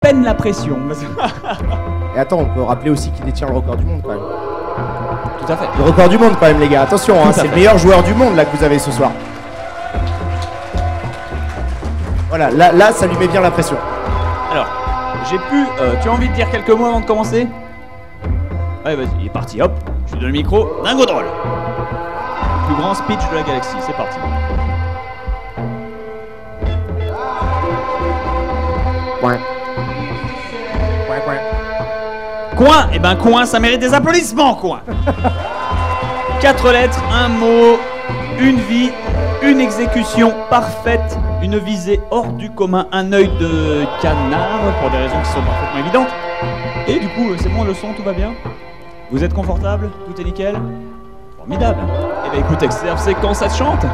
peine la pression. Et attends, on peut rappeler aussi qu'il détient le record du monde quand même. Tout à fait. Le record du monde quand même les gars, attention, hein, c'est le meilleur joueur du monde là que vous avez ce soir. Voilà, là ça lui met bien la pression. Alors, j'ai pu... tu as envie de dire quelques mots avant de commencer? Allez, vas-y, il est parti, hop. Je lui donne le micro. Dingo drôle. Le plus grand speech de la galaxie, c'est parti. Ouais. Coin, eh ben coin, ça mérite des applaudissements, coin. 4 lettres, un mot, une vie, une exécution parfaite, une visée hors du commun, un œil de canard, pour des raisons qui sont parfaitement évidentes. Et du coup, c'est bon, le son, tout va bien? Vous êtes confortable? Tout est nickel? Formidable. Eh ben écoute, c'est quand ça te chante?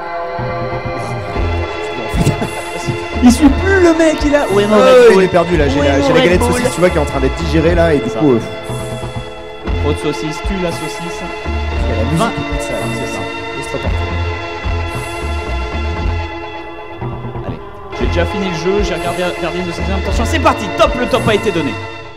Il suit plus le mec, il a... Ouais, non, il est perdu là, j'ai la galette saucisse, tu vois, qui est en train d'être digérée là, et du coup... Trop de saucisse, tue la saucisse. Il y a la musique qui pousse ça, c'est ça. Allez, j'ai déjà fini le jeu, j'ai regardé une de ses attention, c'est parti, top, le top a été donné.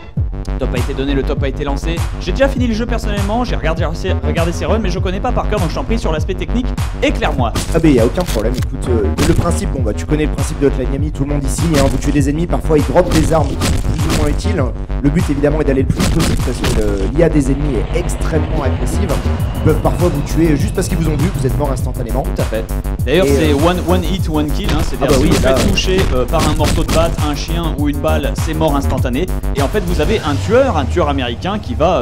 Le top a été donné, le top a été lancé. J'ai déjà fini le jeu personnellement, j'ai regardé ses runs, mais je connais pas par cœur, donc je t'en prie sur l'aspect technique, éclaire-moi. Ah bah y a aucun problème, écoute, le principe, bon bah tu connais le principe de Hotline Miami, tout le monde ici, hein, vous tuez des ennemis, parfois ils dropent des armes qui sont plus ou moins utiles. Le but évidemment est d'aller le plus vite possible parce que l'IA des ennemis est extrêmement agressive. Ils peuvent parfois vous tuer juste parce qu'ils vous ont vu, vous êtes mort instantanément. Tout à fait. D'ailleurs c'est one hit, one kill, hein, c'est-à-dire si vous faites toucher par un morceau de batte, un chien ou une balle, c'est mort instantané. Et en fait vous avez un tueur américain qui va,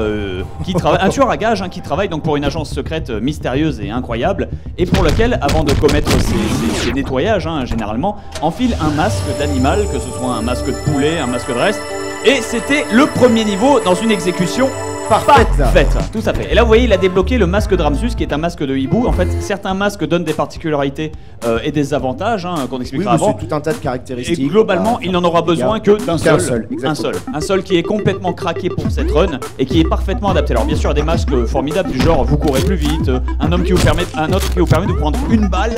un tueur à gages hein, qui travaille donc pour une agence secrète mystérieuse et incroyable, et pour lequel, avant de commettre ces nettoyages, hein, généralement, enfile un masque d'animal, que ce soit un masque de poulet, un masque de reste, et c'était le premier niveau dans une exécution parfaite. Tout à fait. Et là vous voyez il a débloqué le masque de Ramsus qui est un masque de hibou. En fait certains masques donnent des particularités et des avantages hein, qu'on expliquera avant. C'est tout un tas de caractéristiques. Et globalement il n'en aura besoin que d'un seul. Un seul qui est complètement craqué pour cette run et qui est parfaitement adapté. Alors bien sûr il y a des masques formidables du genre vous courez plus vite, un autre qui vous permet de prendre une balle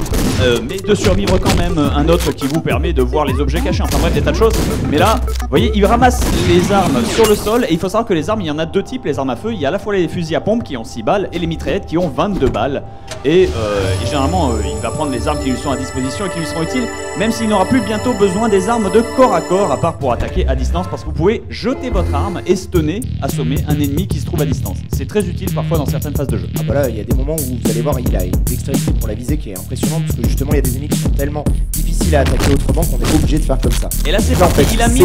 mais de survivre quand même, un autre qui vous permet de voir les objets cachés, enfin bref des tas de choses. Mais là vous voyez il ramasse les armes sur le sol et il faut savoir que les armes il y en a deux types, les armes à feu, il y a à la fois les fusils à pompe qui ont 6 balles et les mitraillettes qui ont 22 balles et généralement il va prendre les armes qui lui sont à disposition et qui lui seront utiles, même s'il n'aura plus bientôt besoin des armes de corps à corps à part pour attaquer à distance, parce que vous pouvez jeter votre arme et stunner, assommer un ennemi qui se trouve à distance. C'est très utile parfois dans certaines phases de jeu. Ah voilà, il y a des moments où vous allez voir il a une dextérité pour la visée qui est impressionnante parce que justement il y a des ennemis qui sont tellement difficiles à attaquer autrement qu'on est obligé de faire comme ça. Et là c'est parti, il a mis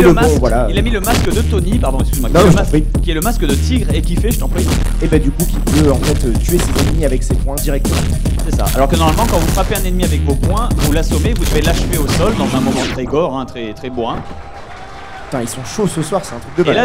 le masque de Tony, pardon excuse-moi, qui est le masque de tigre et qui fait, je t'en prie. Et bah du coup qui peut en fait tuer ses ennemis avec ses poings directement. C'est ça, alors que normalement quand vous frappez un ennemi avec vos poings, vous l'assommez, vous devez l'achever au sol dans un moment très gore, hein, très bourrin. Putain ils sont chauds ce soir, c'est un truc de malade.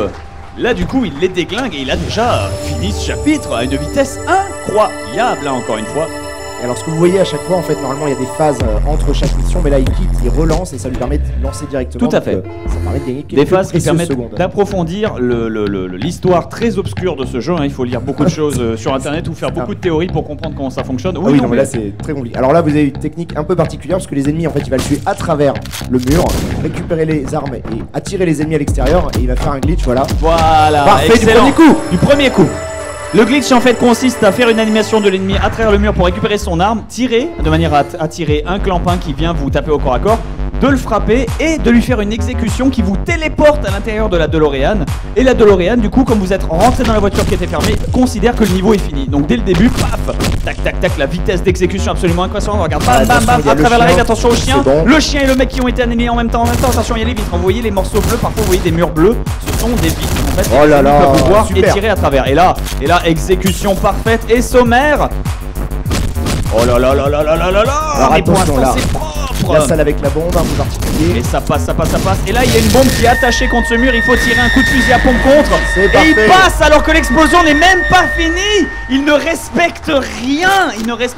Et là du coup il les déglingue et il a déjà fini ce chapitre à une vitesse incroyable hein, encore une fois. Et alors ce que vous voyez à chaque fois en fait normalement il y a des phases entre chaque mission, mais là il quitte, il relance et ça lui permet de lancer directement. Tout à fait. Ça permet de gagner des phases qui permettent d'approfondir l'histoire très obscure de ce jeu hein. Il faut lire beaucoup de choses sur internet ou faire beaucoup de théories pour comprendre comment ça fonctionne. Oui, non mais là c'est très compliqué. Alors là vous avez une technique un peu particulière parce que les ennemis en fait il va le tuer à travers le mur, récupérer les armes et attirer les ennemis à l'extérieur et il va faire un glitch, voilà. Voilà, parfait, excellent. du premier coup. Le glitch en fait consiste à faire une animation de l'ennemi à travers le mur pour récupérer son arme, tirer de manière à attirer un clampin qui vient vous taper au corps à corps, de le frapper et de lui faire une exécution qui vous téléporte à l'intérieur de la DeLorean. Et la DeLorean du coup comme vous êtes rentré dans la voiture qui était fermée, considère que le niveau est fini. Donc dès le début, paf, tac tac tac, la vitesse d'exécution absolument impressionnante. Regarde, bam bam bam, à travers la règle, attention au chien, bon. Le chien et le mec qui ont été animés en même temps, attention il y a les vitres, vous voyez les morceaux bleus, parfois vous voyez des murs bleus, ce sont des vitres en fait, oh là là, peuvent vous voir et tirer à travers. Et là, exécution parfaite et sommaire. Oh là là là là là là là là. Alors attention là, c'est propre. La salle avec la bombe, un peu particulier. Et ça passe. Et là il y a une bombe qui est attachée contre ce mur, il faut tirer un coup de fusil à pompe contre. Et il passe alors que l'explosion n'est même pas finie. Il ne respecte rien.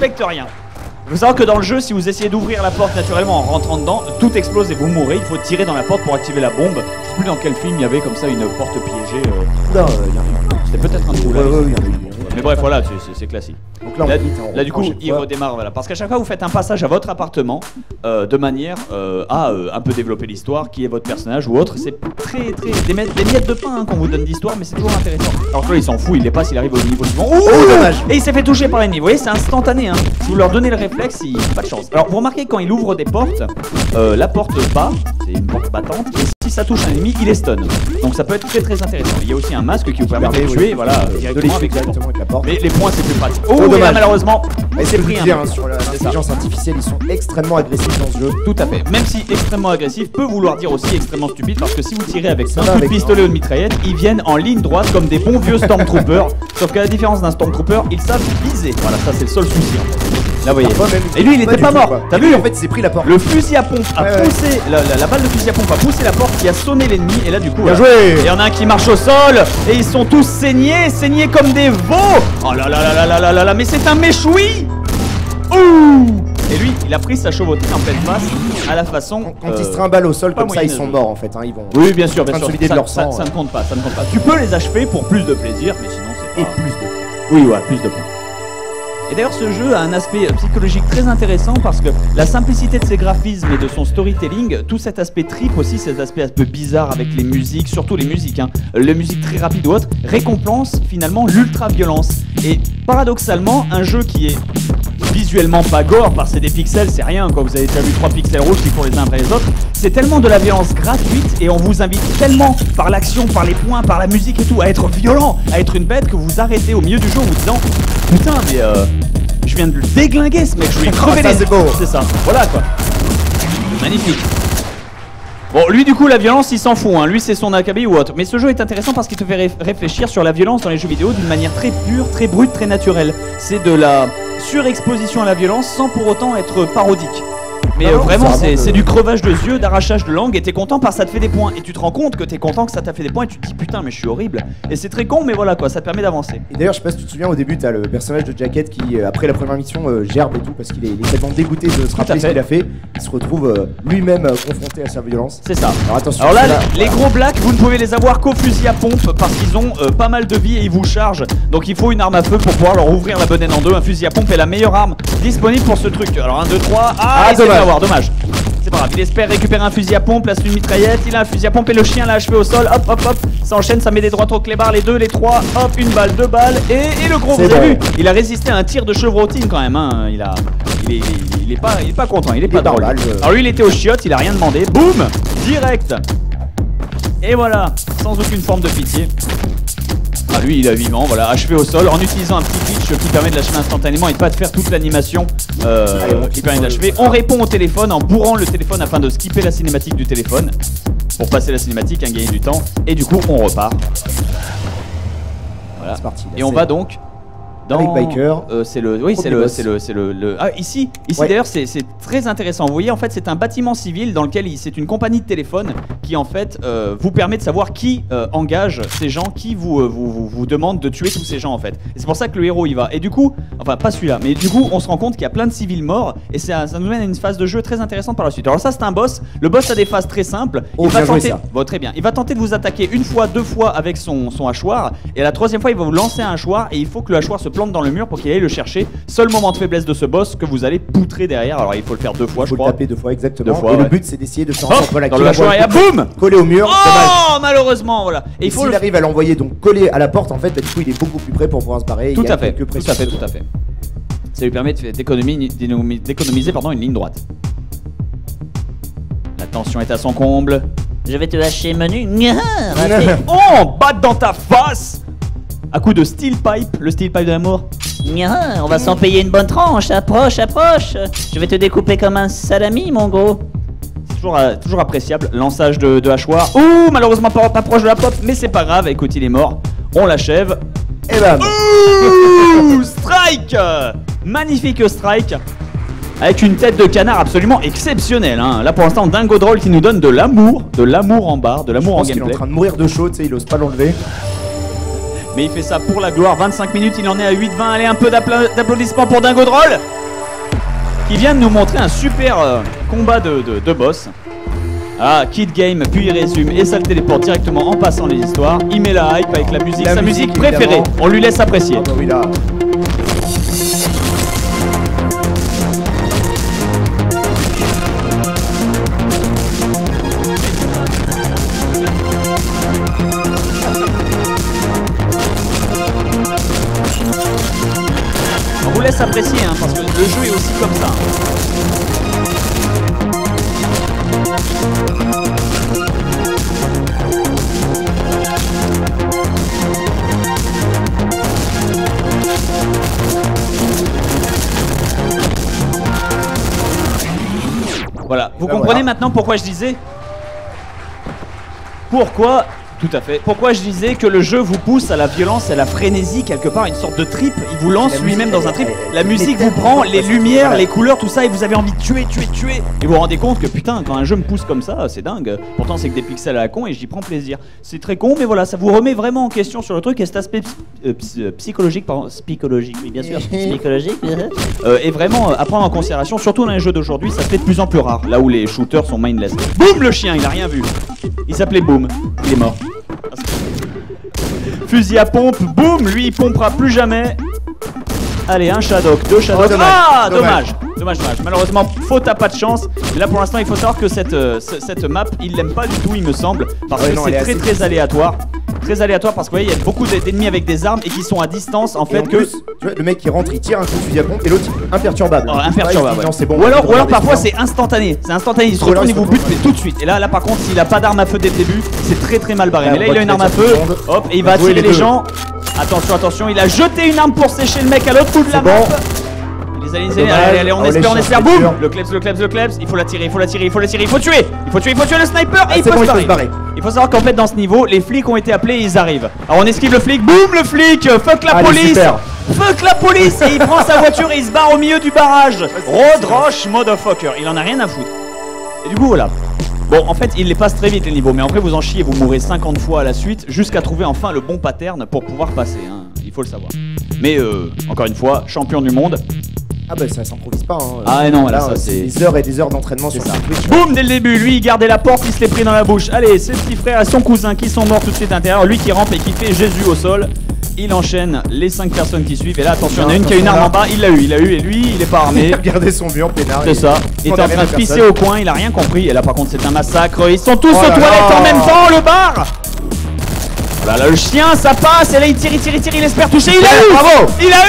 Il faut savoir que dans le jeu, si vous essayez d'ouvrir la porte naturellement en rentrant dedans, tout explose et vous mourrez. Il faut tirer dans la porte pour activer la bombe. Je sais plus dans quel film il y avait comme ça une porte piégée. Là, il y a C'est peut-être un trou là. Mais bref, voilà, c'est classique. Donc là, du coup, il redémarre, voilà. Parce qu'à chaque fois, vous faites un passage à votre appartement de manière à un peu développer l'histoire, qui est votre personnage ou autre. C'est très des miettes de pain qu'on vous donne d'histoire, mais c'est toujours intéressant. Alors que là, il s'en fout, il est pas s'il arrive au niveau suivant. Oh, dommage. Et il s'est fait toucher par l'ennemi. Vous voyez, c'est instantané. Hein. Si vous leur donnez le réflexe, il n'a pas de chance. Alors, vous remarquez quand il ouvre des portes, la porte bat, c'est une porte battante. Et si ça touche un ennemi, il est stun. Donc ça peut être très intéressant. Il y a aussi un masque qui vous permet de les tuer, voilà, directement avec la porte. Mais les points, c'est plus pratique. Oh, dommage. Là, malheureusement. Mais c'est plus dire, hein, sur l'intelligence artificielle, ils sont extrêmement agressifs dans ce jeu. Tout à fait. Même si extrêmement agressif peut vouloir dire aussi extrêmement stupide, parce que si vous tirez avec un coup de pistolet ou de mitraillette, ils viennent en ligne droite comme des bons vieux Stormtroopers. Sauf qu'à la différence d'un Stormtrooper, ils savent viser. Voilà, ça c'est le seul souci. Là, vous voyez. Et lui, il était pas mort. T'as vu, en fait, il s'est pris la porte. Le fusil à pompe a poussé, la balle de fusil à pompe a poussé la porte qui a sonné l'ennemi. Et là, du coup, bien joué. Il y en a un qui marche au sol et ils sont tous saignés comme des veaux. Oh là là, mais c'est un méchoui. Ouh! Et lui, il a pris sa chevauterie en pleine face à la façon. Quand ils se trimballent au sol comme ça, ils sont morts en fait. Hein, ils vont. Oui, bien sûr, bien sûr. Ça ne compte pas, ça ne compte pas. Tu peux les achever pour plus de plaisir, mais sinon c'est pas. Et plus de. Oui, voilà, plus de points. Et d'ailleurs, ce jeu a un aspect psychologique très intéressant parce que la simplicité de ses graphismes et de son storytelling, tout cet aspect trip aussi, cet aspect un peu bizarre avec les musiques, surtout les musiques, hein, les musiques très rapides ou autres, récompense finalement l'ultra-violence. Et paradoxalement, un jeu qui est visuellement pas gore, parce que c'est des pixels, c'est rien, quoi. Vous avez déjà vu 3 pixels rouges qui courent les uns après les autres. C'est tellement de la violence gratuite et on vous invite tellement par l'action, par les points, par la musique et tout, à être violent, à être une bête que vous arrêtez au milieu du jeu en vous disant putain, mais je viens de le déglinguer ce mec, je lui ai crevé les... C'est ça, voilà quoi. Magnifique. Bon, lui du coup la violence il s'en fout, hein. Lui c'est son acabit ou autre. Mais ce jeu est intéressant parce qu'il te fait réfléchir sur la violence dans les jeux vidéo d'une manière très pure, très brute, très naturelle. C'est de la surexposition à la violence sans pour autant être parodique. Mais vraiment c'est du crevage de yeux, d'arrachage de langue et t'es content parce que ça te fait des points. Et tu te rends compte que t'es content que ça t'a fait des points et tu te dis putain mais je suis horrible. Et c'est très con mais voilà quoi, ça te permet d'avancer. Et d'ailleurs je sais pas si tu te souviens au début t'as le personnage de Jacket qui après la première mission gerbe et tout parce qu'il est tellement dégoûté de se rappeler ce qu'il a fait. Il se retrouve lui-même confronté à sa violence. C'est ça. Alors attention. Alors là les gros blacks vous ne pouvez les avoir qu'au fusil à pompe parce qu'ils ont pas mal de vie et ils vous chargent. Donc il faut une arme à feu pour pouvoir leur ouvrir la bedaine en deux. Un fusil à pompe est la meilleure arme disponible pour ce truc. Alors 1, 2, 3. Ah dommage. C'est pas grave, il espère récupérer un fusil à pompe, place une mitraillette, il a un fusil à pompe et le chien l'a achevé au sol, hop, ça enchaîne, ça met des droites au clébard, les 2, les 3, hop, une balle, 2 balles, et le gros, vous avez vu, il a résisté à un tir de chevrotine quand même, hein, il est pas content, il est pas drôle. Alors lui il était au chiottes, il a rien demandé, boum, direct. Et voilà, sans aucune forme de pitié. Ah lui il est vivant, voilà, achevé au sol en utilisant un petit glitch qui permet de l'achever instantanément et de pas de faire toute l'animation qui permet d'achever. On répond au téléphone en bourrant le téléphone afin de skipper la cinématique du téléphone pour passer la cinématique, gagner du temps et du coup on repart. Voilà. C'est parti. Et on va donc dans avec Biker. C'est le ah ici ouais. D'ailleurs c'est très intéressant. Vous voyez en fait c'est un bâtiment civil dans lequel c'est une compagnie de téléphone qui en fait vous permet de savoir qui engage ces gens, qui vous demande de tuer tous ces gens en fait. Et c'est pour ça que le héros y va. Et du coup, enfin pas celui-là, mais du coup on se rend compte qu'il y a plein de civils morts et ça nous mène à une phase de jeu très intéressante par la suite. Alors ça c'est un boss. Le boss a des phases très simples. Il va tenter, bon, très bien. Il va tenter de vous attaquer une fois, 2 fois avec son hachoir et à la 3e fois il va vous lancer un hachoir et il faut que le hachoir se plante dans le mur pour qu'il aille le chercher. Seul moment de faiblesse de ce boss que vous allez poutrer derrière. Alors il faut le faire 2 fois, je crois. Il faut le taper 2 fois exactement. 2 fois, et le but c'est d'essayer de se rendre entre la dans le hachoir et boum, coller au mur. Oh malheureusement voilà. Et il faut s'il arrive à l'envoyer donc coller à la porte en fait, bah, du coup il est beaucoup plus près pour pouvoir se barrer. Tout à fait. Ça lui permet d'économiser une ligne droite. La tension est à son comble. Je vais te lâcher menu. Oh, batte dans ta face. À coup de steel pipe, le steel pipe de l'amour. On va s'en payer une bonne tranche, approche. Je vais te découper comme un salami, mon gros. C'est toujours appréciable, lançage de hachoir. Ouh, malheureusement pas proche de la pop, mais c'est pas grave, écoute, il est mort. On l'achève. Et bam. Ouh, strike. Magnifique strike. Avec une tête de canard absolument exceptionnelle, hein. Là pour l'instant, Dingo Droll qui nous donne de l'amour en barre, de l'amour en gameplay. Il est en train de mourir de chaud, tu sais, il ose pas l'enlever. Mais il fait ça pour la gloire, 25 minutes, il en est à 8-20. Allez, un peu d'applaudissements pour Dingo Droll qui vient de nous montrer un super combat de boss. Ah, Kid Game, puis il résume et ça le téléporte directement en passant les histoires. Il met la hype avec la musique, sa musique préférée. Évidemment. On lui laisse apprécier. Ah bah oui, là. On vous laisse apprécier hein, parce que le jeu est aussi comme ça. Voilà, vous comprenez maintenant pourquoi je disais tout à fait. Pourquoi je disais que le jeu vous pousse à la violence, à la frénésie, quelque part, une sorte de trip. Il vous lance lui-même dans un trip. La musique vous prend, les lumières, les couleurs, tout ça, et vous avez envie de tuer. Et vous vous rendez compte que putain, quand un jeu me pousse comme ça, c'est dingue. Pourtant, c'est que des pixels à la con et j'y prends plaisir. C'est très con, mais voilà, ça vous remet vraiment en question sur le truc et cet aspect psychologique, oui, bien sûr, psychologique, et vraiment à prendre en considération, surtout dans les jeux d'aujourd'hui, ça se fait de plus en plus rare, là où les shooters sont mindless. Boum, le chien, il a rien vu. Il s'appelait Boom, il est mort. Fusil à pompe, boum, lui il pompera plus jamais. Allez, un Shadok, deux Shadok. Oh, dommage. Malheureusement, faute à pas de chance. Mais là pour l'instant, il faut savoir que cette map, il l'aime pas du tout, il me semble. Parce que c'est très aléatoire. Très aléatoire parce que vous voyez, il y a beaucoup d'ennemis avec des armes et qui sont à distance en fait. Plus, tu vois, le mec qui rentre, il tire un coup de fusil à pompe et l'autre imperturbable. Alors, imperturbable. Ouais. Non, c'est bon, ou alors parfois c'est instantané. Il se retourne, il vous bute mais tout de suite. Et là par contre, s'il a pas d'arme à feu dès le début, c'est très mal barré. Mais là il a une arme à feu, hop, et il va attirer les gens. Attention, il a jeté une arme pour sécher le mec à l'autre bout de la map. Allez, on espère, boum. Le klebs, il faut la tirer, il faut tuer le sniper et il faut se barrer. Il faut savoir qu'en fait dans ce niveau, les flics ont été appelés et ils arrivent. Alors on esquive le flic, boum le flic, fuck la police. Fuck la police et il prend sa voiture et il se barre au milieu du barrage. Road Rush motherfucker, il en a rien à foutre. Et du coup voilà. Bon en fait il les passe très vite les niveaux, mais après vous en chiez, vous mourrez 50 fois à la suite jusqu'à trouver enfin le bon pattern pour pouvoir passer, hein. Il faut le savoir. Mais encore une fois, champion du monde. Ah bah ça s'improvise pas hein. Ah non là ça c'est des heures et des heures d'entraînement sur ça. Boum dès le début, lui il gardait la porte, il se l'est pris dans la bouche. Allez, ses petits frères et son cousin qui sont morts tout de suite à l'intérieur. Lui qui rampe et qui fait Jésus au sol. Il enchaîne les 5 personnes qui suivent. Et là attention, il y en a une qui a une arme en bas, il l'a eu et lui il est pas armé. Il a regardé son mur peinard. C'est ça, il est en train de pisser au coin, il a rien compris. Et là par contre c'est un massacre, ils sont tous aux toilettes en même temps, le bar. Voilà, le chien ça passe et là il tire, il espère toucher. Il a eu. Bravo.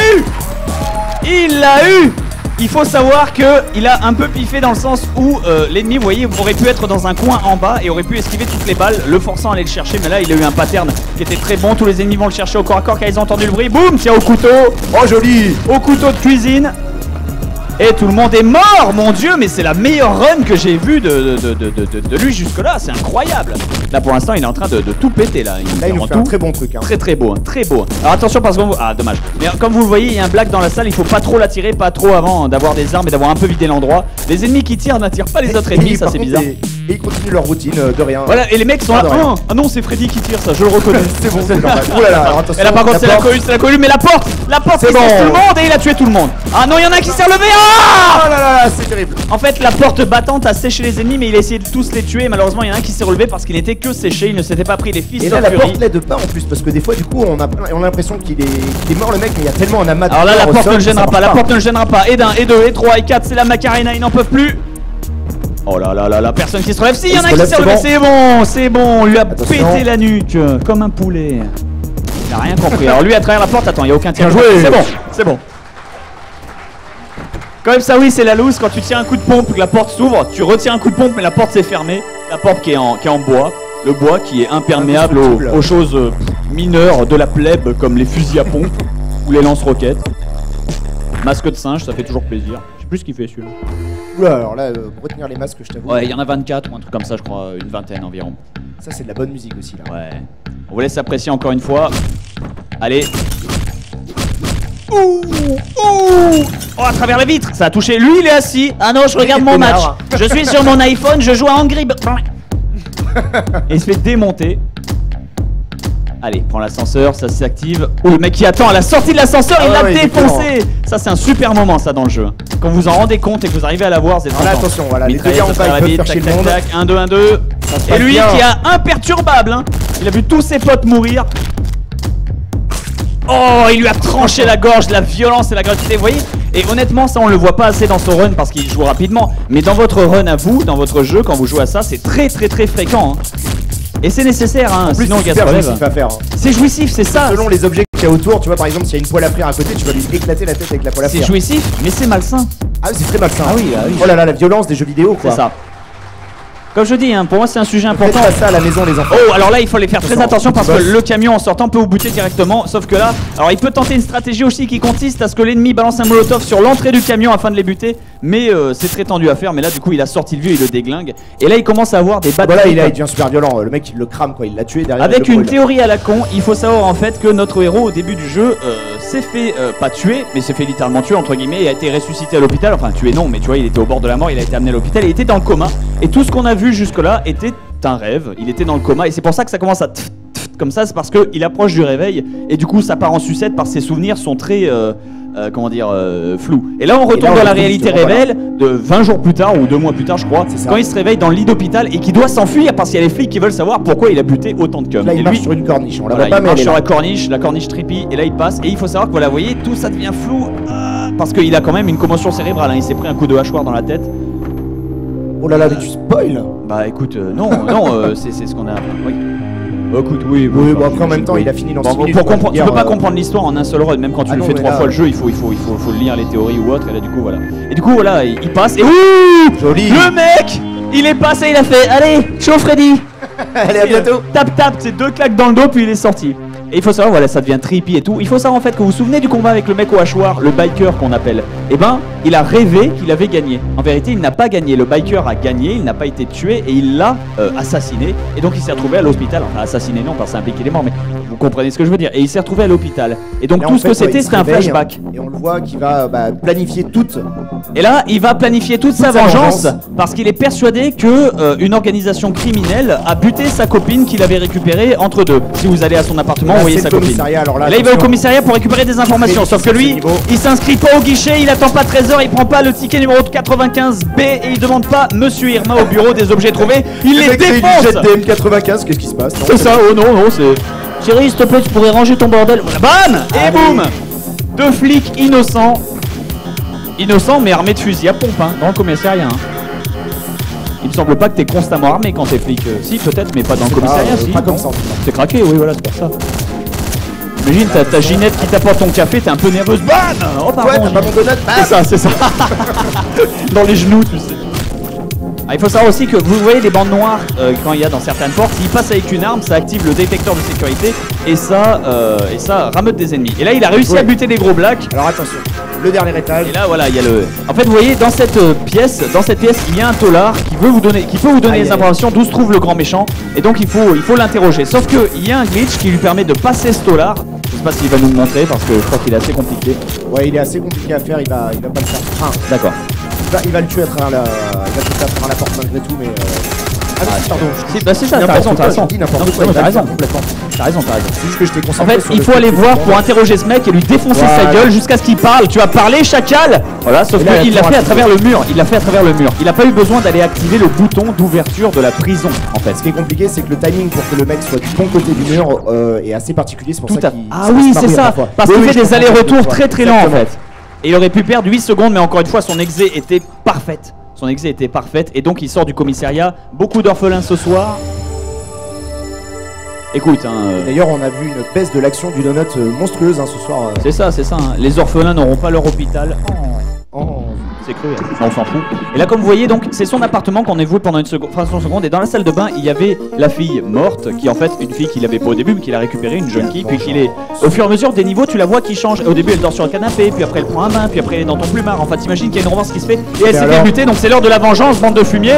Il l'a eu. Il faut savoir qu'il a un peu piffé dans le sens où l'ennemi, vous voyez, aurait pu être dans un coin en bas et aurait pu esquiver toutes les balles, le forçant à aller le chercher. Mais là, il a eu un pattern qui était très bon. Tous les ennemis vont le chercher au corps à corps car ils ont entendu le bruit. Boum, tiens au couteau. Oh, joli. Au couteau de cuisine. Et tout le monde est mort, mon dieu, mais c'est la meilleure run que j'ai vue de lui jusque-là, c'est incroyable. Là pour l'instant il est en train de tout péter là. Il nous fait un très bon truc hein. Très beau. Alors attention parce que dommage. Mais comme vous le voyez, il y a un black dans la salle, il faut pas trop la tirer, pas trop avant d'avoir des armes et d'avoir un peu vidé l'endroit. Les ennemis qui tirent n'attirent pas les autres ennemis, ça c'est bizarre. Et ils continuent leur routine de rien. Voilà, et les mecs sont là. Ah non, c'est Freddy qui tire, ça, je le reconnais. C'est bon, c'est normal. Oh là là, alors attention. Et là par contre c'est la cohue, mais la porte c'est bon. Tout le monde et il a tué tout le monde. Ah non, il y en a qui s'est relevé. Oh là là, c'est terrible. En fait, la porte battante a séché les ennemis, mais il a essayé de tous les tuer. Malheureusement, il y en a un qui s'est relevé parce qu'il n'était que séché, il ne s'était pas pris les fils. Et là, la porte l'aide pas en plus, parce que des fois, du coup, on a l'impression qu'il est mort le mec, mais il y a tellement un amas de. Alors là, la porte ne le gênera pas, la porte ne le gênera pas. Et d'un, et deux, et trois, et quatre, c'est la Macarena, ils n'en peuvent plus. Oh là là là là, personne qui se relève. Si, il y en a qui s'est relevé, c'est bon, on lui a pété la nuque comme un poulet. Il a rien compris. Alors lui, à travers la porte, attends, il n'y a aucun tir. C'est bon. Quand même ça oui c'est la loose, quand tu tires un coup de pompe que la porte s'ouvre, tu retires un coup de pompe mais la porte s'est fermée. La porte qui est en bois, le bois qui est imperméable aux choses mineures de la plèbe comme les fusils à pompe ou les lance-roquettes. Masque de singe, ça fait toujours plaisir. Je sais plus ce qu'il fait celui-là. Oula alors là, pour retenir les masques je t'avoue. Ouais il y en a 24 ou un truc comme ça je crois, une vingtaine environ. Ça c'est de la bonne musique aussi là. Ouais. On vous laisse apprécier encore une fois. Allez. Oh, à travers la vitre, ça a touché. Lui, il est assis. Ah non, je regarde mon match. Je suis sur mon iPhone, je joue à Angry Birds. Et il se fait démonter. Allez, prends l'ascenseur, ça s'active. Oh, le mec qui attend à la sortie de l'ascenseur, il l'a défoncé. Ça, c'est un super moment, ça, dans le jeu. quand vous en rendez compte et que vous arrivez à l'avoir, c'est voilà, attention, voilà, les dégâts en bas, ils peuvent faire chier le monde. 1, 2, 1, 2. Et lui qui est imperturbable, hein. Il a vu tous ses potes mourir. Oh, il lui a tranché la gorge, la violence et la gratuité, vous voyez. Et honnêtement, ça on le voit pas assez dans son run parce qu'il joue rapidement. Mais dans votre run à vous, dans votre jeu, quand vous jouez à ça, c'est très fréquent, hein. Et c'est nécessaire, hein, sinon c'est super jouissif à faire. C'est jouissif, c'est ça. Selon les objets qu'il y a autour, tu vois, par exemple, s'il y a une poêle à frire à côté, tu vas lui éclater la tête avec la poêle à frire. C'est jouissif, mais c'est malsain. Ah oui, c'est très malsain. Ah oui, ah oui. Oh là là, la violence des jeux vidéo, quoi. C'est ça. Comme je dis, hein, pour moi c'est un sujet important. Faites pas ça à la maison, les enfants. Oh, alors là il faut les faire très attention parce que le camion en sortant peut vous buter directement. Sauf que là, alors il peut tenter une stratégie aussi qui consiste à ce que l'ennemi balance un molotov sur l'entrée du camion afin de les buter. Mais c'est très tendu à faire. Mais là du coup il a sorti le vieux, il le déglingue. Et là il commence à avoir des batailles. Voilà, il devient super violent. Le mec il le crame quoi, il l'a tué derrière. Avec une théorie à la con, il faut savoir en fait que notre héros au début du jeu s'est fait pas tuer, mais s'est fait littéralement tuer entre guillemets et a été ressuscité à l'hôpital. Enfin tué non, mais tu vois il était au bord de la mort, il a été amené à l'hôpital, il était dans le coma. Et tout ce qu'on a vu jusque là était un rêve, il était dans le coma et c'est pour ça que ça commence à comme ça, c'est parce qu'il approche du réveil et du coup ça part en sucette parce que ses souvenirs sont très comment dire flous. Et là on retourne dans la réalité révèle de 20 jours plus tard ou 2 mois plus tard je crois, quand il se réveille dans le lit d'hôpital et qu'il doit s'enfuir parce qu'il y a les flics qui veulent savoir pourquoi il a buté autant de cum. Là il marche sur une corniche, on la voit pas mais il marche sur la corniche trippy et là il passe et il faut savoir que voilà vous voyez tout ça devient flou parce qu'il a quand même une commotion cérébrale, hein. Il s'est pris un coup de hachoir dans la tête. Oh là là, mais tu spoil. Bah écoute, non, c'est ce qu'on a. Oui. Écoute, oui. Bon après en même temps, il a fini dans 6 minutes. Tu peux pas comprendre l'histoire en un seul run, même quand tu le fais 3 fois le jeu, il faut lire les théories ou autre. Et là du coup voilà. Et du coup voilà, il passe et ouh, joli. Le mec, il est passé, il a fait, allez, chaud Freddy. Allez à bientôt. Tap, c'est 2 claques dans le dos puis il est sorti. Et il faut savoir, voilà, ça devient trippy et tout. Il faut savoir en fait que vous vous souvenez du combat avec le mec au hachoir, le biker qu'on appelle. Eh ben, il a rêvé qu'il avait gagné. En vérité, il n'a pas gagné. Le biker a gagné, il n'a pas été tué et il l'a assassiné. Et donc, il s'est retrouvé à l'hôpital. Enfin, assassiné non, parce que ça implique qu'il est mort, mais vous comprenez ce que je veux dire. Et il s'est retrouvé à l'hôpital. Et donc, tout ce que c'était un flashback. Et on le voit qu'il va planifier toute. Et là, il va planifier toute sa vengeance parce qu'il est persuadé que une organisation criminelle a buté sa copine qu'il avait récupérée entre deux. Si vous allez à son appartement, vous voyez sa copine. Alors là, il va au commissariat pour récupérer des informations. Sauf que lui, il s'inscrit pas au guichet, il attend pas 13 h, il prend pas le ticket numéro 95B et il demande pas Monsieur Irma au bureau des objets trouvés. Il les défonce. DM95, qu'est-ce qui se passe? C'est ça, oh non, c'est. Chérie, s'il te plaît, tu pourrais ranger ton bordel. Bam! Et boum! 2 flics innocents. Innocents mais armés de fusils à pompe, hein, dans le commissariat. Hein. Il me semble pas que t'es constamment armé quand t'es flic. Si, peut-être, mais pas dans le commissariat. Si. Pas comme ça. C'est craqué, oui, voilà, c'est pour ça. Imagine, ta Ginette qui t'apporte ton café, t'es un peu nerveuse. Bam! Oh, pardon, ouais, t'as pas mon donut. C'est ça. Dans les genoux, tu sais. Ah, il faut savoir aussi que vous voyez les bandes noires quand il y a dans certaines portes, s'il passe avec une arme, ça active le détecteur de sécurité et ça rameute des ennemis. Et là, il a réussi à buter les gros blacks. Alors attention, le dernier étage. Et là, voilà, il y a le. En fait, vous voyez, dans cette pièce, il y a un tolard qui peut vous donner les informations d'où se trouve le grand méchant. Et donc, il faut l'interroger. Sauf qu'il y a un glitch qui lui permet de passer ce tolard. Je sais pas s'il va nous le montrer parce que je crois qu'il est assez compliqué. Ouais, il est assez compliqué à faire. Il va pas le faire. Enfin, d'accord. Il va le tuer à travers la porte malgré tout, mais. Ah oui, pardon. C'est ça, t'as raison. T'as raison, complètement. T'as raison. C'est juste que je t'ai concentré. En fait, il faut aller voir pour interroger ce mec et lui défoncer sa gueule jusqu'à ce qu'il parle. Tu as parlé, chacal. Voilà, sauf qu'il l'a fait à travers le mur. Il a pas eu besoin d'aller activer le bouton d'ouverture de la prison, en fait. Ce qui est compliqué, c'est que le timing pour que le mec soit du bon côté du mur est assez particulier. C'est pour ça qu'il. Ah oui, c'est ça. Parce qu'il fait des allers-retours très lents, en fait. Et il aurait pu perdre 8 secondes, mais encore une fois, son exé était parfaite. Et donc il sort du commissariat. Beaucoup d'orphelins ce soir. Écoute, d'ailleurs, on a vu une baisse de l'action du donut monstrueuse ce soir. C'est ça. Hein. Les orphelins n'auront pas leur hôpital. C'est cru, on s'en fout. Et là, comme vous voyez, donc c'est son appartement qu'on est voué pendant une seconde. Et dans la salle de bain, il y avait la fille morte, qui est en fait une fille qu'il avait pas au début, mais qu'il a récupérée, une jeune fille. Puis qu'il est, au fur et à mesure des niveaux, tu la vois qui change. Au début, elle dort sur le canapé, puis après elle prend un bain, puis après elle est dans ton plumard. Enfin, t'imagines qu'il y a une romance qui se fait. Et elle s'est fait buter, donc c'est l'heure de la vengeance, bande de fumier.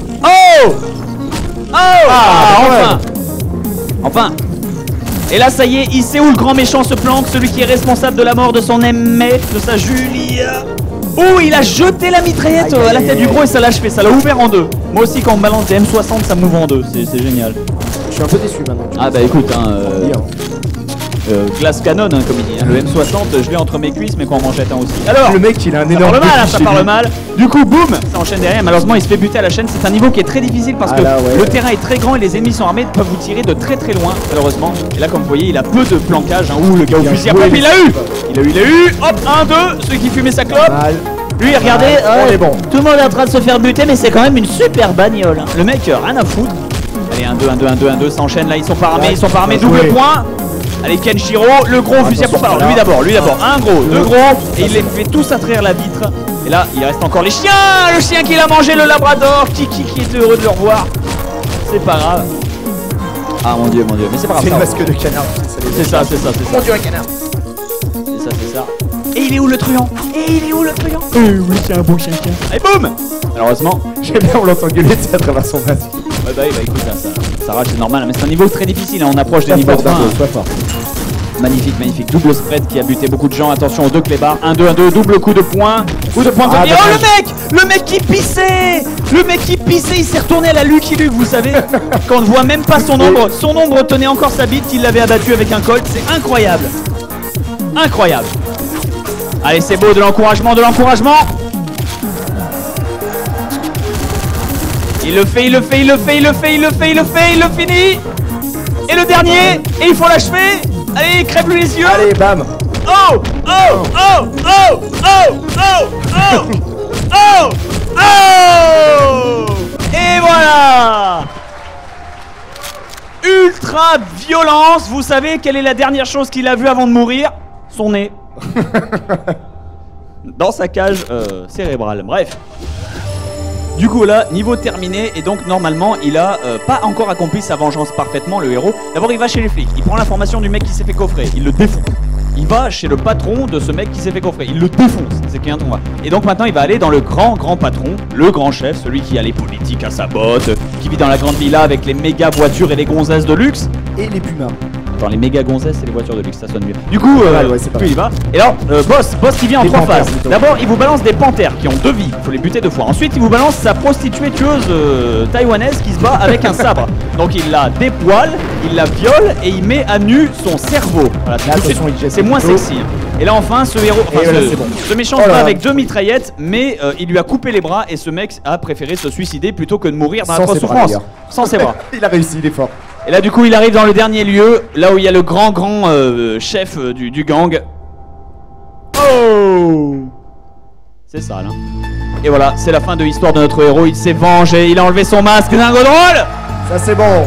Enfin. Et là, ça y est, il sait où le grand méchant se planque, celui qui est responsable de la mort de son aimée, de sa Julia. Oh, il a jeté la mitraillette à la tête du gros et ça l'a achevé, ça l'a ouvert en deux. Moi aussi, quand on balance des M60, ça m'ouvre en deux, c'est génial. Je suis un peu déçu maintenant. Ah bah écoute, glace canon, hein, comme il dit. Hein. Le M60, je l'ai entre mes cuisses, mais qu'on m'en jette un aussi. Alors, le mec, il a un énorme. Ça parle mal. Du coup, boum, ça enchaîne derrière. Malheureusement, il se fait buter à la chaîne. C'est un niveau qui est très difficile parce que le terrain est très grand et les ennemis sont armés, peuvent vous tirer de très très loin, malheureusement. Et là, comme vous voyez, il a peu de planquage. Hein. Ouh, le gars au fusil à pompe, il a eu. Hop, 1, 2, celui qui fumait sa clope. Lui, regardez, tout le monde est en train de se faire buter, mais c'est quand même une super bagnole. Hein. Le mec, rien à foutre. Allez, 1-2, ça enchaîne là, ils sont pas armés, double point. Allez, Kenshiro, le gros fusil à pompe. Alors, lui d'abord, un gros, deux gros, et il les fait tous à travers la vitre. Et là, il reste encore les chiens. Le chien qui l'a mangé, le labrador, qui est heureux de le revoir. C'est pas grave. Ah mon dieu, mais c'est pas grave. C'est le masque de canard. C'est ça. Mon dieu, un canard. C'est ça. Et il est où le truand? Oui, c'est un bon chien. Allez, boum. Malheureusement, j'aime bien, on l'entend gueuler à travers son masque. Ouais, bah écoute, ça rage, c'est normal, mais c'est un niveau très difficile, hein. On approche des niveaux de fin. Magnifique, double spread qui a buté beaucoup de gens. Attention aux deux clébards, 1-2, double coup de poing. Coup de poing de le mec qui pissait. Il s'est retourné à la Lucky Luke, vous savez. Quand on ne voit même pas son ombre tenait encore sa bite, il l'avait abattu avec un colt, c'est incroyable. Allez, c'est beau, de l'encouragement. Il le fait, il le finit. Et le dernier, et il faut l'achever. Allez, crève-lui les yeux. Allez, bam. Oh. Et voilà. Ultra violence. Vous savez quelle est la dernière chose qu'il a vue avant de mourir? Son nez. Dans sa cage cérébrale. Bref. Du coup là, niveau terminé, et donc normalement il a pas encore accompli sa vengeance parfaitement, le héros. D'abord il va chez les flics, il prend l'information du mec qui s'est fait coffrer, il le défonce. Il va chez le patron de ce mec qui s'est fait coffrer, il le défonce, c'est qu'un tournoi. Et donc maintenant il va aller dans le grand patron, le grand chef, celui qui a les politiques à sa botte, qui vit dans la grande villa avec les méga voitures et les gonzesses de luxe. Et les pumas. Attends, les méga gonzesses et les voitures de luxe, ça sonne mieux. Du coup, il y va. Et alors, boss qui vient en 3 phases. D'abord, il vous balance des panthères qui ont 2 vies, il faut les buter 2 fois. Ensuite, il vous balance sa prostituée tueuse taïwanaise qui se bat avec un sabre. Donc il la dépoile, il la viole et il met à nu son cerveau. Voilà, c'est moins sexy. Et là enfin, ce héros, ce méchant se bat avec 2 mitraillettes, mais il lui a coupé les bras et ce mec a préféré se suicider plutôt que de mourir dans la souffrance. Sans ses bras. Il a réussi, il est fort. Et là du coup il arrive dans le dernier lieu, là où il y a le grand chef du gang. Oh, c'est ça là. Et voilà, c'est la fin de l'histoire de notre héros, il s'est vengé, il a enlevé son masque, dingo drôle. Ça c'est bon.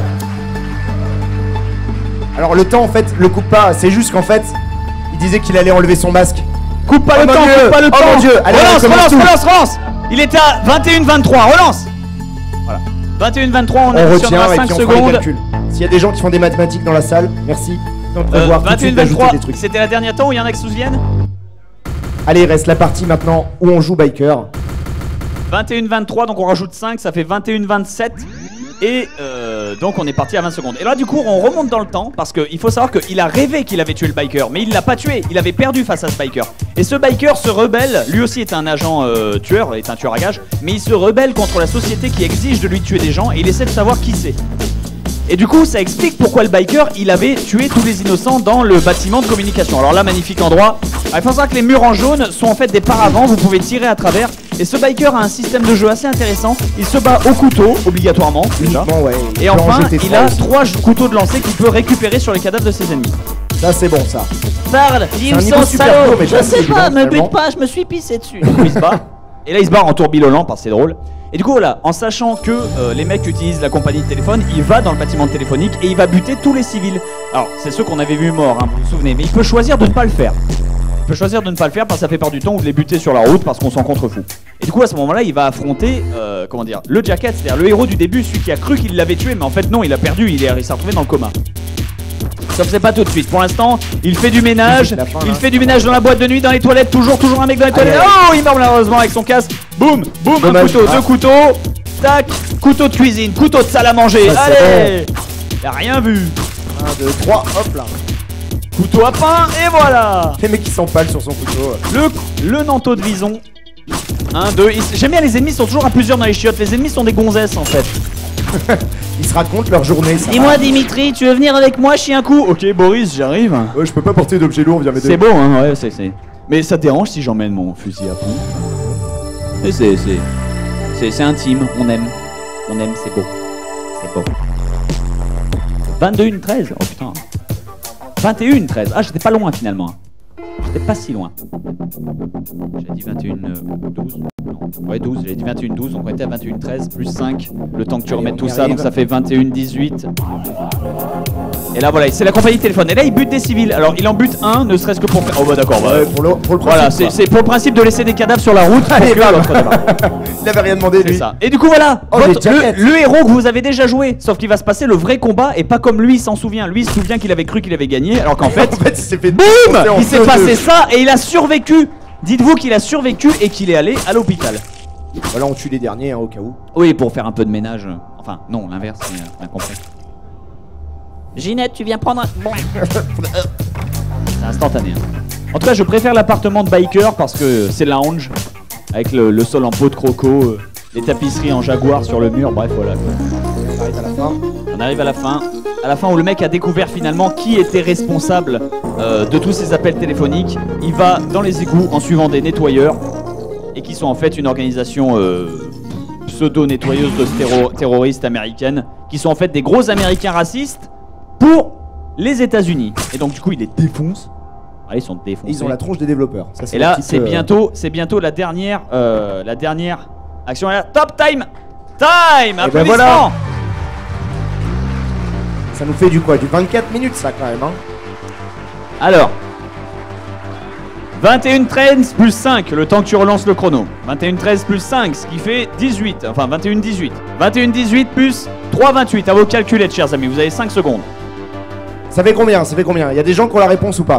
Alors le temps en fait le coupe pas, c'est juste qu'en fait il disait qu'il allait enlever son masque. Coupe pas le temps, coupe pas le temps. Mon Dieu. Allez, relance. Il était à 21-23, relance. Voilà, 21-23, on retient 5 secondes. S'il y a des gens qui font des mathématiques dans la salle, merci. 21-23, c'était la dernière temps où il y en a qui se souviennent. Allez, il reste la partie maintenant où on joue biker. 21-23, donc on rajoute 5, ça fait 21-27. Et donc on est parti à 20 secondes. Et là du coup on remonte dans le temps parce qu'il faut savoir qu'il a rêvé qu'il avait tué le biker, mais il l'a pas tué, il avait perdu face à ce biker. Et ce biker se rebelle, lui aussi est un agent tueur, est un tueur à gages, mais il se rebelle contre la société qui exige de lui tuer des gens et il essaie de savoir qui c'est. Et du coup ça explique pourquoi le biker il avait tué tous les innocents dans le bâtiment de communication. Alors là, magnifique endroit. Il faut savoir que les murs en jaune sont en fait des paravents, vous pouvez tirer à travers. Et ce biker a un système de jeu assez intéressant. Il se bat au couteau, obligatoirement déjà. Et enfin il a 3 couteaux de lancer qu'il peut récupérer sur les cadavres de ses ennemis. Ça c'est bon ça. Parle, dis-moi salaud. Je sais pas, me bute pas, je me suis pissé dessus. Donc il se bat. Et là il se barre en tourbillonnant parce que c'est drôle. Et du coup voilà, en sachant que les mecs utilisent la compagnie de téléphone, il va dans le bâtiment téléphonique et il va buter tous les civils. Alors c'est ceux qu'on avait vus morts, hein, vous vous souvenez, mais il peut choisir de ne pas le faire. Il peut choisir de ne pas le faire parce que ça fait perdre du temps ou de les buter sur la route parce qu'on s'en contrefout. Et du coup à ce moment-là il va affronter, comment dire, le Jacket, c'est-à-dire le héros du début, celui qui a cru qu'il l'avait tué mais en fait non, il a perdu, il s'est retrouvé dans le coma. Sauf c'est pas tout de suite, pour l'instant il fait du ménage, dans la boîte de nuit, dans les toilettes, toujours un mec dans les toilettes. Oh, il meurt malheureusement avec son casque. Boum, boum, un couteau, 2 couteaux, tac, couteau de cuisine, couteau de salle à manger, allez. T'as rien vu. 1, 2, 3, hop là. Couteau à pain, et voilà. Les mecs qui s'empalent sur son couteau. Le Nanto de Vison. 1, 2, j'aime bien les ennemis sont toujours à plusieurs dans les chiottes, les ennemis sont des gonzesses en fait. Ils se racontent leur journée. Dis-moi Dimitri, tu veux venir avec moi chier un coup? Ok Boris, j'arrive. Ouais, je peux pas porter d'objets lourds, viens m'aider. C'est beau hein, ouais, c'est. Mais ça te dérange si j'emmène mon fusil à pompe? C'est intime, on aime. On aime, c'est beau. C'est beau. 21-13, oh putain. 21-13, ah j'étais pas loin finalement. J'étais pas si loin. J'ai dit 21-12. Non. Ouais 12, j'ai dit 21-12, donc on était à 21-13 plus 5. Le temps que tu remettes tout ça, donc ça fait 21-18. Et là voilà, c'est la compagnie de téléphone. Et là il bute des civils. Alors il en bute un, ne serait-ce que pour faire... Oh bah d'accord, bah, pour le principe, voilà, c'est pour le principe de laisser des cadavres sur la route. Allez, il avait rien demandé lui. C'est ça. Et du coup voilà, le héros que vous avez déjà joué. Sauf qu'il va se passer le vrai combat et pas comme lui il s'en souvient. Lui il se souvient qu'il avait cru qu'il avait gagné, alors qu'en fait, il s'est fait boum, il s'est passé ça et il a survécu. Dites-vous qu'il a survécu et qu'il est allé à l'hôpital. Voilà, on tue les derniers hein, au cas où. Oui, pour faire un peu de ménage. Enfin, non, l'inverse, mais bien compris. Ginette, tu viens prendre un... Bon. C'est instantané. Hein. En tout cas, je préfère l'appartement de biker parce que c'est lounge. Avec le sol en peau de croco, les tapisseries en jaguar sur le mur, bref, voilà. On arrive à la fin. On arrive à la fin. À la fin où le mec a découvert finalement qui était responsable de tous ces appels téléphoniques. Il va dans les égouts en suivant des nettoyeurs et qui sont en fait une organisation pseudo-nettoyeuse de terroristes américaines qui sont en fait des gros américains racistes pour les États-Unis. Et donc du coup il les défonce. Ah, ils sont défoncés. Ils ont la tronche des développeurs. Ça, et là c'est bientôt la dernière action. Là, top time. Applaudissements. Ben voilà. Ça nous fait du quoi? Du 24 minutes ça quand même hein. Alors 21-13 plus 5, le temps que tu relances le chrono. 21-13 plus 5, ce qui fait 18. Enfin 21-18. 21-18 plus 3-28. À vos calculettes, chers amis, vous avez 5 secondes. Ça fait combien? Il y a des gens qui ont la réponse ou pas?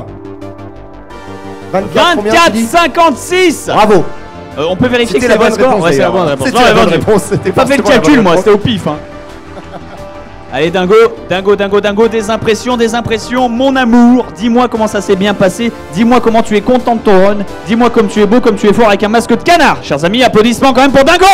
24-56. Bravo. On peut vérifier que c'est la bonne score. Ouais, c'est la bonne réponse. C'était la bonne réponse. C'était pas fait le calcul, moi, c'était au pif. Hein. Allez, dingo, des impressions, mon amour. Dis-moi comment ça s'est bien passé. Dis-moi comment tu es content de ton run. Dis-moi comme tu es beau, comme tu es fort avec un masque de canard. Chers amis, applaudissements quand même pour Dingo.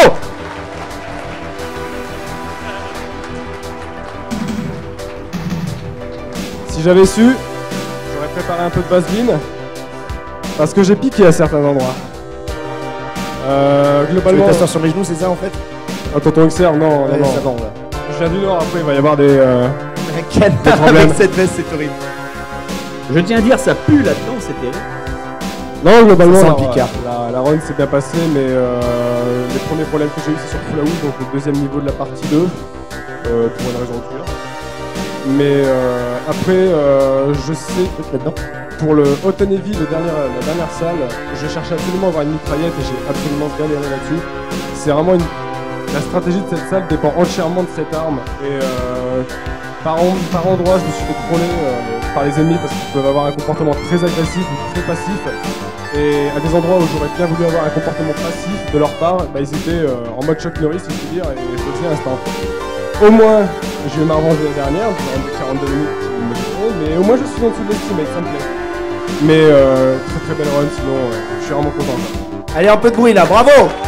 Si j'avais su, j'aurais préparé un peu de vaseline. Parce que j'ai piqué à certains endroits. Globalement. Tu veux t'asseoir sur mes genoux, c'est ça en fait? Un tonton XR, non. Ça va, Je viens du Nord, après il va y avoir des problèmes. Avec cette veste, c'est horrible. Je tiens à dire, ça pue là-dedans, c'est terrible. Non, globalement, la run s'est bien passée, mais les premiers problèmes que j'ai eu, c'est sur Full House, donc le deuxième niveau de la partie 2, pour une raison obscure. Mais après, je sais là-dedans. Pour le Hot and Heavy, la dernière salle, je cherchais absolument à avoir une mitraillette et j'ai absolument galéré là-dessus. C'est vraiment la stratégie de cette salle dépend entièrement de cette arme. Et par endroit, je me suis fait troller par les ennemis parce qu'ils peuvent avoir un comportement très agressif ou très passif. Et à des endroits où j'aurais bien voulu avoir un comportement passif de leur part, bah, ils étaient en mode Chuck Norris, si je puis dire, et je faisais instant. Au moins, j'ai eu ma revanche de la dernière, durant 42 minutes, mais au moins je suis en dessous de l'estimate, ça me plaît. Mais très belle run, sinon je suis vraiment content. Allez, un peu de bruit là, bravo!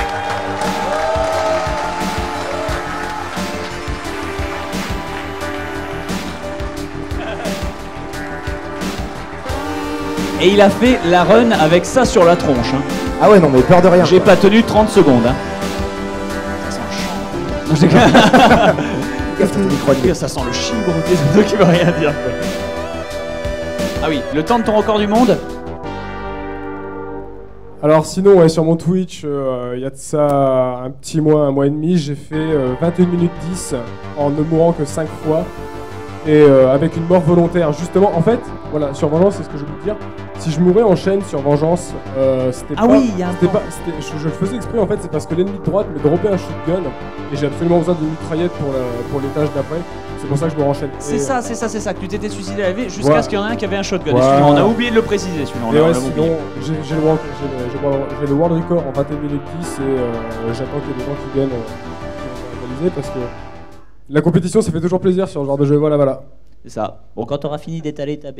Et il a fait la run avec ça sur la tronche. Hein. Ah ouais, non mais peur de rien. J'ai pas tenu 30 secondes. Hein. Ça sent le chien. Ça sent le chibre des autres qui veut rien dire. Ah oui, le temps de ton record du monde? Alors sinon, ouais, sur mon Twitch, il y a de ça un petit mois, un mois et demi, j'ai fait 21 minutes 10 en ne mourant que 5 fois. Et avec une mort volontaire, justement, en fait, voilà, sur Vengeance, c'est ce que je veux dire. Si je mourais en chaîne sur Vengeance, c'était je le faisais exprès en fait, c'est parce que l'ennemi de droite me droppait un shotgun et j'ai absolument besoin d'une mitraillette pour l'étage d'après. C'est pour ça que je me renchaîne. C'est ça, que tu t'étais suicidé à la vie jusqu'à ce qu'il y en ait un qui avait un shotgun. On a oublié de le préciser celui-là. Et ouais, sinon, j'ai le world record en 21 minutes 10 et j'attends qu'il y ait des gens qui viennent réaliser parce que la compétition, ça fait toujours plaisir sur ce genre de jeu, voilà. C'est ça. Bon, quand t'auras fini d'étaler ta...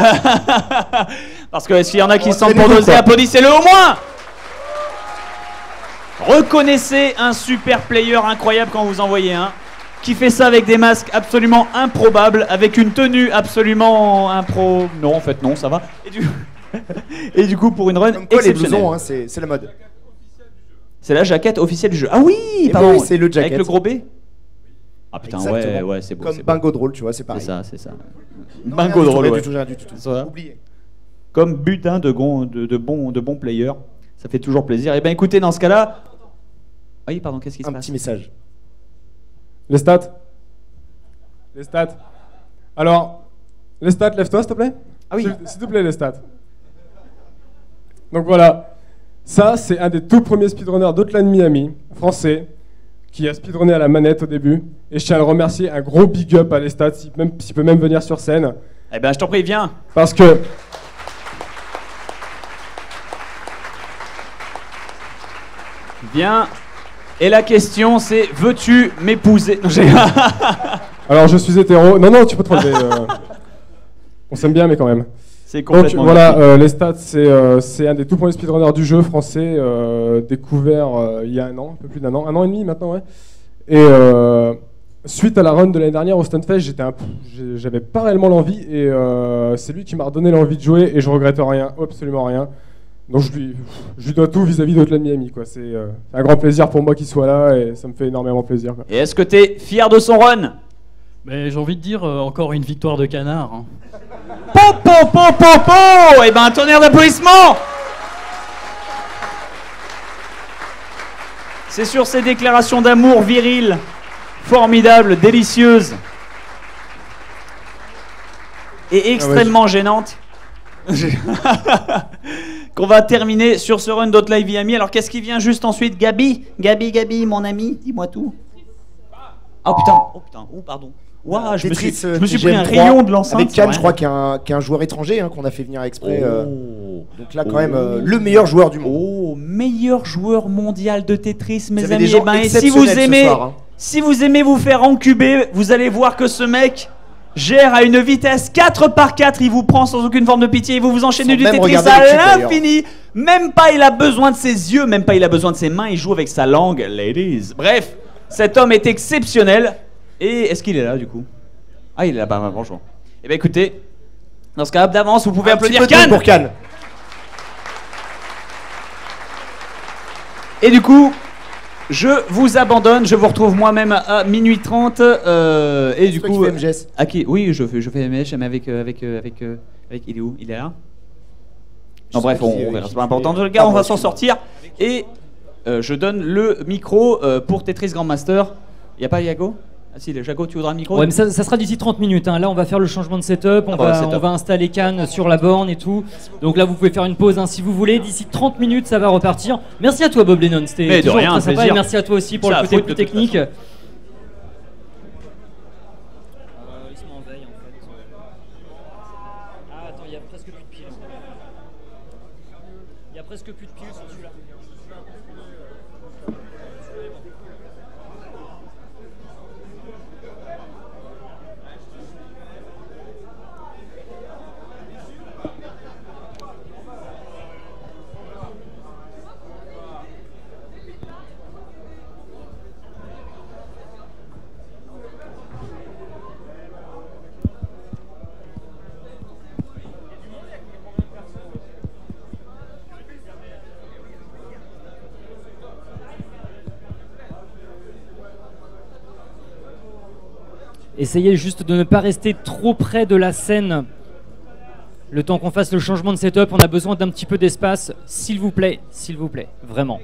Parce que s'il y en a qui se sentent pour doser, applaudissez-le au moins. Reconnaissez un super player incroyable quand vous en voyez un. qui fait ça avec des masques absolument improbables, avec une tenue absolument Non, en fait, non, ça va. Et du coup, pour une run comme quoi, exceptionnelle. Les blousons, hein, c'est la mode. C'est la jaquette officielle du jeu. Ah oui, pardon. Oui, c'est le jacket. Avec le gros B. Ah putain, exactement. ouais, c'est beau. Comme Bingo Drôle, tu vois, c'est pareil. C'est ça. Non, Bingo Drôle, ouais. Rien du tout. Oubliez. Comme butin de bons players. Ça fait toujours plaisir. Et bien écoutez, dans ce cas-là... Ah oui, pardon, qu'est-ce qui se passe? Un petit message. Les stats. Alors, les stats, lève-toi s'il te plaît. Ah oui. S'il te plaît, les stats. Donc voilà. Ça, c'est un des tout premiers speedrunners d'Hotline Miami, français, qui a speedrunné à la manette au début. Et je tiens à le remercier, un gros big up à les stats, s'il peut même venir sur scène. Eh ben, je t'en prie, viens. Parce que... Viens. Et la question, c'est, veux-tu m'épouser? Alors, je suis hétéro. Non, tu peux te relever. On s'aime bien, mais quand même. C'est complètement. Donc voilà, les stats, c'est un des tout premiers speedrunners du jeu français, découvert il y a un an, un peu plus d'un an, 1 an et demi maintenant, ouais. Et suite à la run de l'année dernière au Stunfest, j'avais pas réellement l'envie, et c'est lui qui m'a redonné l'envie de jouer, et je regrette rien, absolument rien. Donc je lui dois tout vis-à-vis d'Hotline Miami, quoi. C'est un grand plaisir pour moi qu'il soit là, et ça me fait énormément plaisir, quoi. Et est-ce que t'es fier de son run? Mais j'ai envie de dire, encore une victoire de canard. Hein. Eh ben, un tonnerre d'applaudissements. C'est sur ces déclarations d'amour viriles, formidables, délicieuses et extrêmement gênantes qu'on va terminer sur ce run d'Hotline Miami. Alors qu'est-ce qui vient juste ensuite? Gabi, mon ami, dis-moi tout. Oh putain, pardon. Wow, je me suis pris un rayon de l'enceinte. Avec Cannes, je crois qu'il y a un joueur étranger qu'on a fait venir exprès. Donc là, quand même, le meilleur joueur du monde. Oh, meilleur joueur mondial de Tetris, mes avez amis. des gens Et si vous aimez, soir, hein. si vous aimez vous faire encuber, vous allez voir que ce mec gère à une vitesse 4x4. Il vous prend sans aucune forme de pitié. Il vous enchaîne du Tetris à l'infini. Même pas il a besoin de ses yeux, même pas il a besoin de ses mains. Il joue avec sa langue, ladies. Bref, cet homme est exceptionnel. Et est-ce qu'il est là du coup? Ah, il est là-bas, bonjour. Eh bien écoutez, dans ce cas d'avance, vous pouvez applaudir Cannes pour Cannes. Et du coup, je vous abandonne, je vous retrouve moi-même à minuit 30. Et du coup, MGS. Oui, je fais MGS, mais avec il est où? Il est là? Non, bref, on verra, c'est pas important. Dans le cas, on va s'en sortir. Et je donne le micro pour Tetris Grandmaster. Y a pas Yago? Ah si, le Jago, tu voudras le micro? Ouais, mais ça sera d'ici 30 minutes. Hein. Là, on va faire le changement de setup, on va installer Cannes sur la borne et tout. Donc là, vous pouvez faire une pause si vous voulez. D'ici 30 minutes, ça va repartir. Merci à toi, Bob Lennon. C'était toujours très sympa. Et merci à toi aussi pour le côté plus technique. Ils sont en veille, en fait. Ah, attends, il y a presque plus de piles. Il y a presque plus de piles sur celui-là. Essayez juste de ne pas rester trop près de la scène. Le temps qu'on fasse le changement de setup, on a besoin d'un petit peu d'espace. S'il vous plaît, vraiment.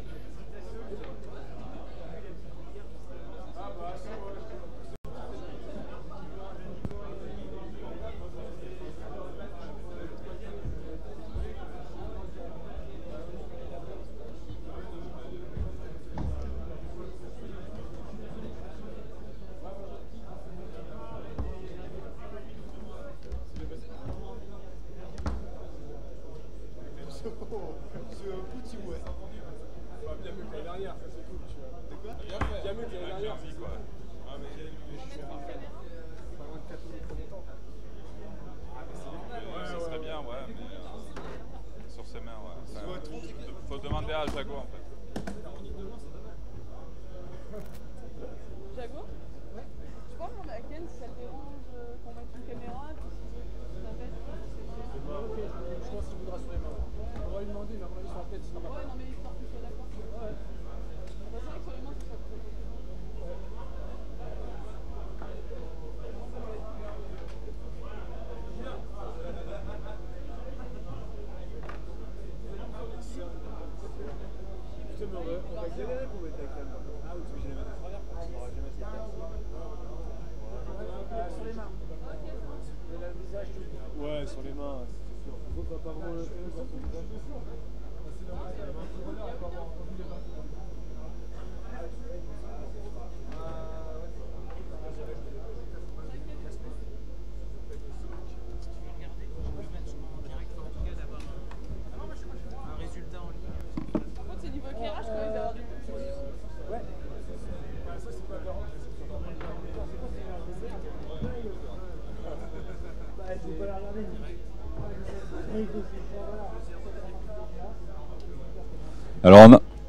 Ouais, sur les mains, c'est sûr. On peut pas vraiment le faire. Alors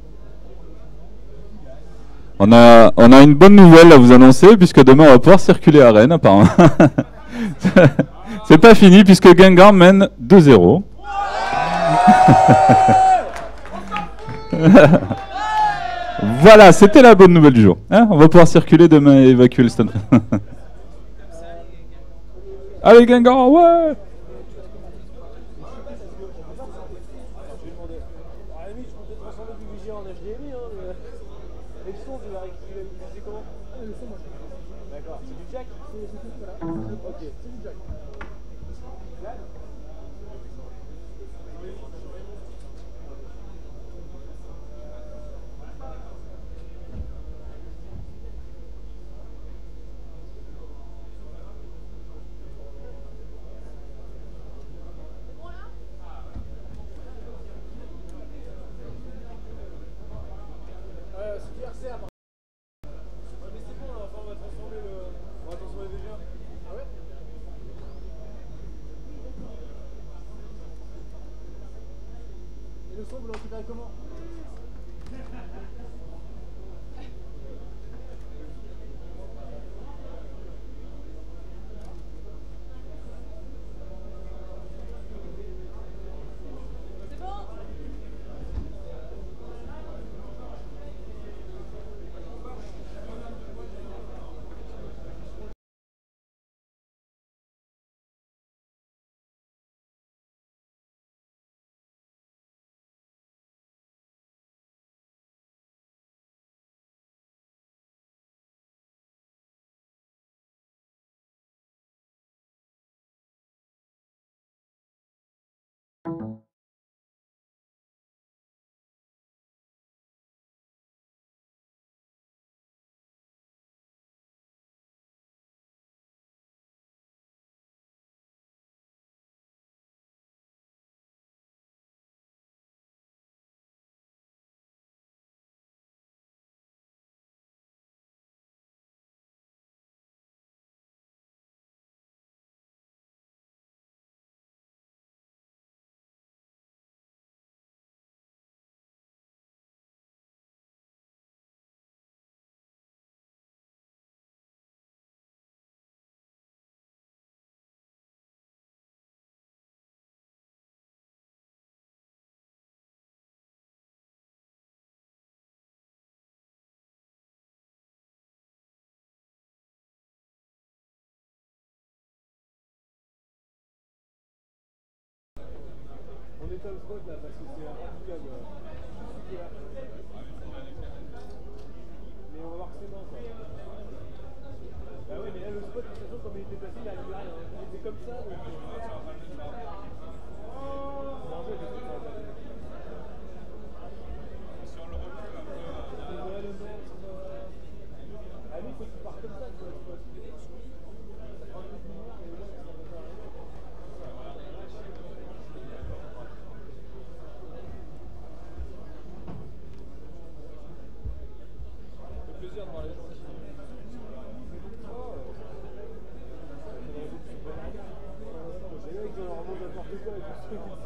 on a une bonne nouvelle à vous annoncer, puisque demain on va pouvoir circuler à Rennes apparemment. C'est pas fini puisque Guingamp mène 2-0. Voilà, c'était la bonne nouvelle du jour. Hein, on va pouvoir circuler demain et évacuer le stade. Allez Guingamp, ouais. Vous le récupérez comment? On éteint le spot là parce que c'est impraticable. Mais on va voir que c'est bon quoi. Bah oui mais là le spot de toute façon comme il était placé il arrive rien. Il était comme ça donc... Si on le recule après... Ah lui il faut qu'il parte comme ça tu vois le spot. N'importe quoi.